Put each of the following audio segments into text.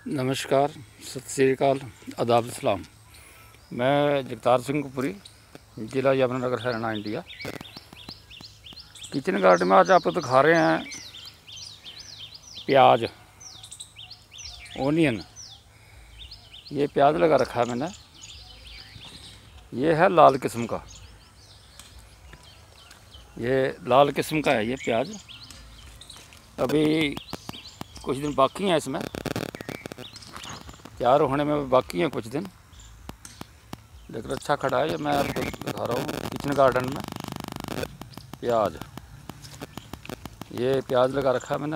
नमस्कार, सत श्री अकाल, आदाब सलाम। मैं जगतार सिंह कपूरी, ज़िला Yamunanagar, Haryana, India. Kitchen garden में आज आपको दिखा रहे हैं प्याज, ओनियन। ये प्याज लगा रखा है मैंने। ये है लाल किस्म का, ये लाल किस्म का है ये प्याज। अभी कुछ दिन बाकी हैं इसमें, तैयार होने में बाकी हैं कुछ दिन, लेकिन अच्छा खड़ा है। ये मैं आपको दिखा रहा हूँ किचन गार्डन में प्याज। ये प्याज लगा रखा है मैंने,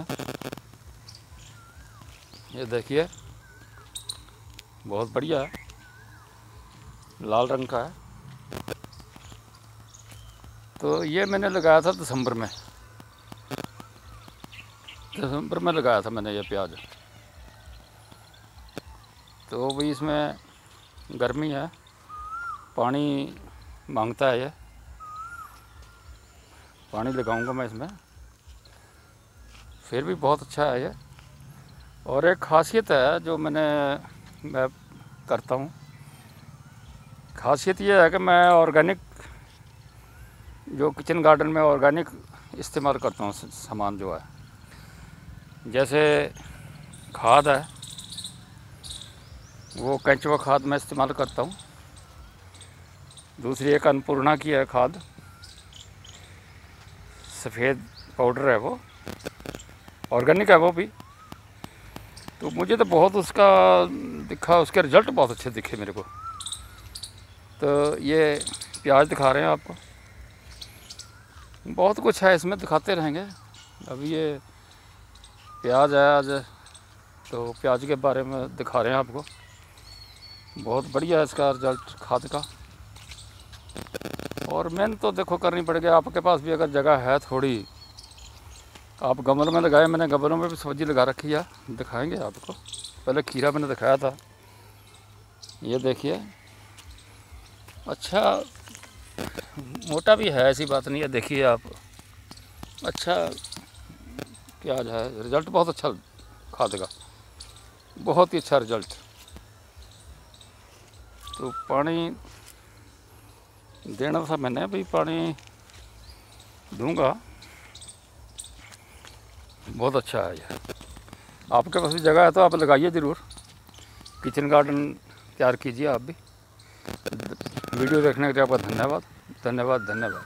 ये देखिए, बहुत बढ़िया है, लाल रंग का है। तो ये मैंने लगाया था दिसंबर में लगाया था मैंने ये प्याज। तो भी इसमें गर्मी है, पानी मांगता है, ये पानी लगाऊंगा मैं इसमें, फिर भी बहुत अच्छा है ये। और एक ख़ासियत है जो मैं करता हूँ, ख़ासियत ये है कि मैं ऑर्गेनिक, जो किचन गार्डन में ऑर्गेनिक इस्तेमाल करता हूँ सामान जो है। जैसे खाद है, वो केंचुआ खाद मैं इस्तेमाल करता हूँ। दूसरी एक अन्नपूर्णा की है खाद, सफ़ेद पाउडर है, वो ऑर्गेनिक है वो भी। तो मुझे तो बहुत उसका दिखा, उसके रिज़ल्ट बहुत अच्छे दिखे मेरे को। तो ये प्याज दिखा रहे हैं आपको, बहुत कुछ है इसमें, दिखाते रहेंगे। अभी ये प्याज है आज, तो प्याज के बारे में दिखा रहे हैं आपको। बहुत बढ़िया है इसका रिज़ल्ट खाद का। और मेहनत तो देखो करनी पड़ेगी। आपके पास भी अगर जगह है थोड़ी, आप गमलों में लगाए, मैंने गमलों में भी सब्ज़ी लगा रखी है, दिखाएंगे आपको। पहले खीरा मैंने दिखाया था, ये देखिए, अच्छा मोटा भी है, ऐसी बात नहीं है। देखिए आप, अच्छा प्याज है, रिज़ल्ट बहुत अच्छा खाद का, बहुत ही अच्छा रिज़ल्ट। तो पानी देना था मैंने, अभी पानी दूंगा, बहुत अच्छा है ये। आपके पास भी जगह है तो आप लगाइए ज़रूर, किचन गार्डन तैयार कीजिए आप भी। वीडियो देखने के लिए आपका धन्यवाद, धन्यवाद, धन्यवाद।